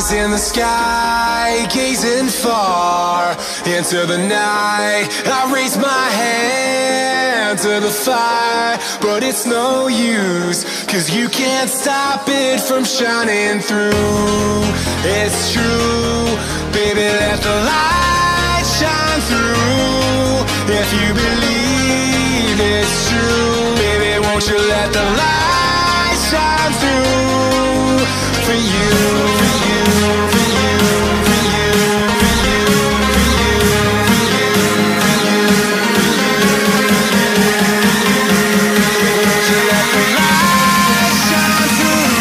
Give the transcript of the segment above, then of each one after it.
In the sky, gazing far into the night, I raise my hand to the fire, but it's no use, 'cause you can't stop it from shining through. It's true, baby, let the light shine through. If you believe it's true, baby, won't you let the light shine through for you, for you, for you, for you, for you, for you, for you, for you, won't you let the light shine through?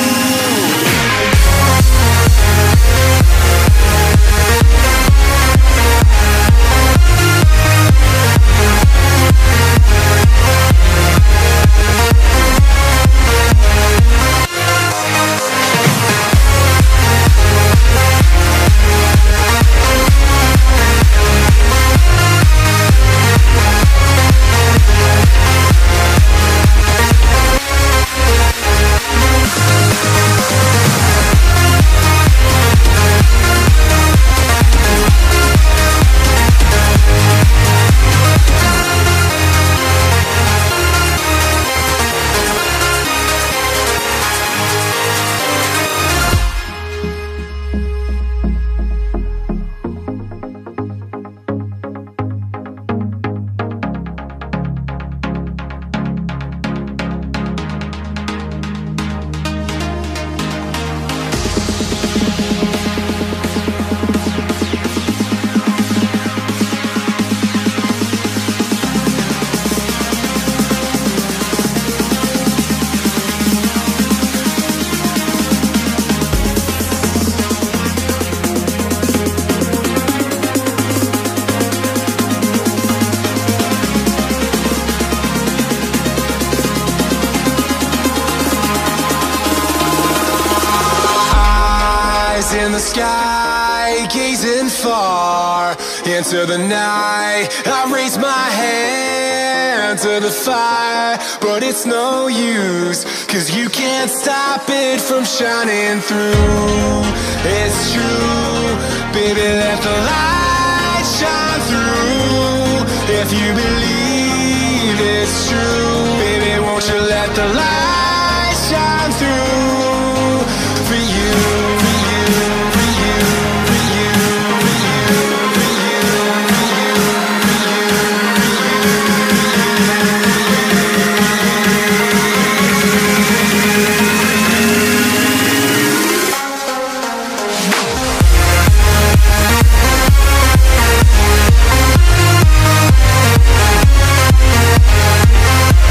In the sky, gazing far into the night, I raise my hand to the fire, but it's no use, 'cause you can't stop it from shining through. It's true, baby, let the light shine through. If you believe it's true, baby, won't you let the light shine through for you, for you, for you, for you, for you, for you, for you, for you.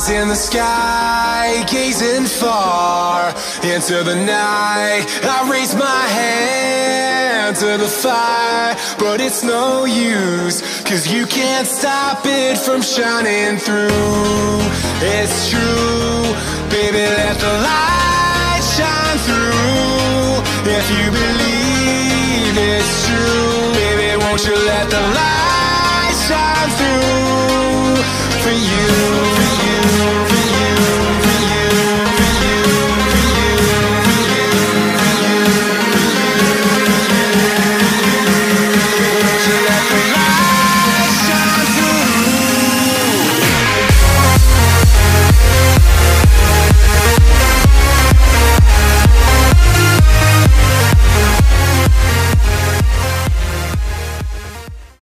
eyes in the sky, gazing far into the night. I raise my hand to the fire, but it's no use, 'cause you can't stop it from shining through. It's true, baby, let the light shine through. If you believe it's true, baby, won't you let the light shine through for you?